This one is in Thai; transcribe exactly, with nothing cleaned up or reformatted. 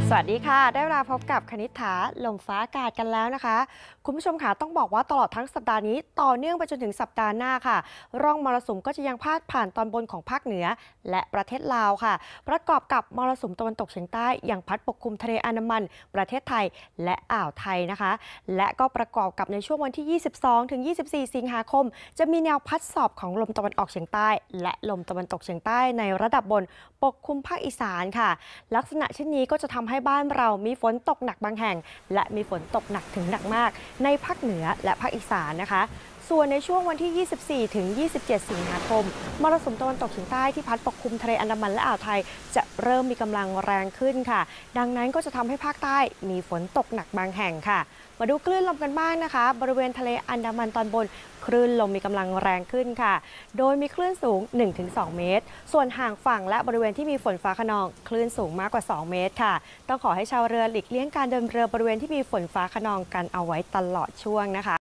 สวัสดีค่ะได้เวลาพบกับคณิษฐาลมฟ้าอากาศกันแล้วนะคะคุณผู้ชมค่ะต้องบอกว่าตลอดทั้งสัปดาห์นี้ต่อเนื่องไปจนถึงสัปดาห์หน้าค่ะร่องมรสุมก็จะยังพาดผ่านตอนบนของภาคเหนือและประเทศลาวค่ะประกอบกับมรสุมตะวันตกเฉียงใต้ยังพัดปกคลุมทะเลอันดามันประเทศไทยและอ่าวไทยนะคะและก็ประกอบกับในช่วงวันที่ ยี่สิบสองถึงยี่สิบสี่ สิงหาคมจะมีแนวพัดสอบของลมตะวันออกเฉียงใต้และลมตะวันตกเฉียงใต้ในระดับบนปกคลุมภาคอีสานค่ะลักษณะเช่นนี้ก็จะทำให้บ้านเรามีฝนตกหนักบางแห่งและมีฝนตกหนักถึงหนักมากในภาคเหนือและภาคอีสานนะคะส่วนในช่วงวันที่ ยี่สิบสี่ถึงยี่สิบเจ็ด สิงหาคมมรสุมตะวันตกเฉียงใต้ที่พัดปกคลุมทะเลอันดามันและอ่าวไทยจะเริ่มมีกำลังแรงขึ้นค่ะดังนั้นก็จะทำให้ภาคใต้มีฝนตกหนักบางแห่งค่ะมาดูคลื่นลมกันบ้างนะคะบริเวณทะเลอันดามันตอนบนคลื่นลมมีกำลังแรงขึ้นค่ะโดยมีคลื่นสูง หนึ่งถึงสอง เมตรส่วนห่างฝั่งและบริเวณที่มีฝนฟ้าคะนองคลื่นสูงมากกว่าสองเมตรค่ะต้องขอให้ชาวเรือหลีกเลี่ยงการเดินเรือบริเวณที่มีฝนฟ้าคะนองกันเอาไว้ตลอดช่วงนะคะ